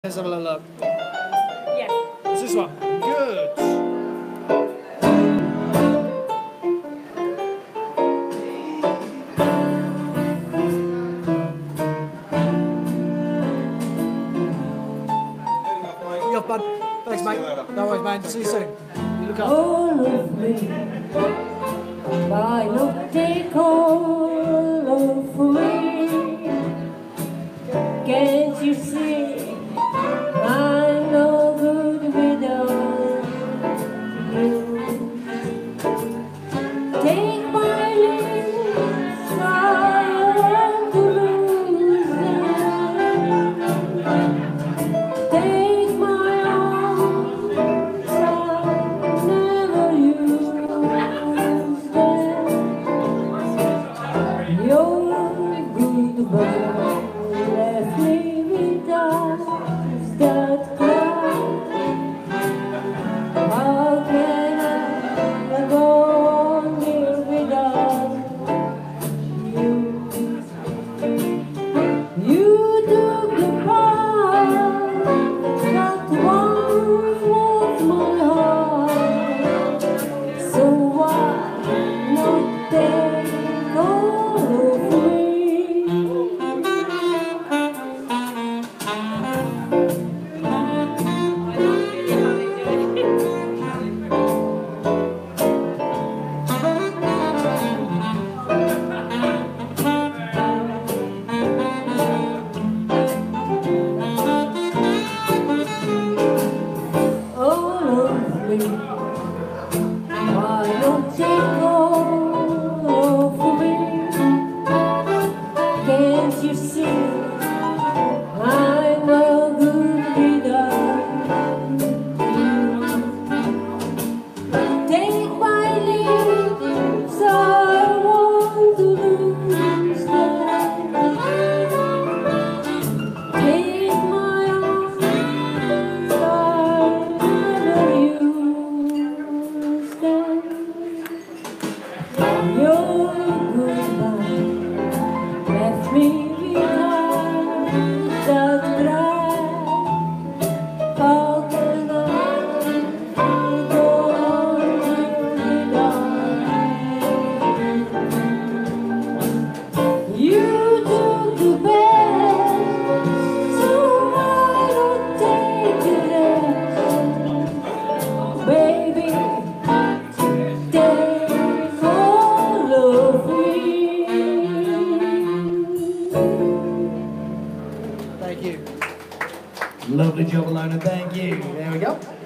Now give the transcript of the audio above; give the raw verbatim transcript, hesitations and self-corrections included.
Let's have a little look. Yes. What's this one? Good. You off, bud. Thanks, mate. No worries, man. See you soon. You look up. All of me, why not take all of me? Can't you see I'm no good without you? Take my lips, I want to lose them. Take my arms, I'll never use them. Your goodbye left me with eyes that cry. How can I go on here without you? You took the part that once was my heart. So why not take all of me? All of me, why not take all of me? Can't you see I'm no good without you? Take my lips, I want to lose them. Take my arms, I'll never use them. Your goodbye left me with eyes that cry. How can I go on without you? Took the best, so why not take the rest? Baby, take all of me. Thank you. Lovely job, Ilona. Thank you. There we go.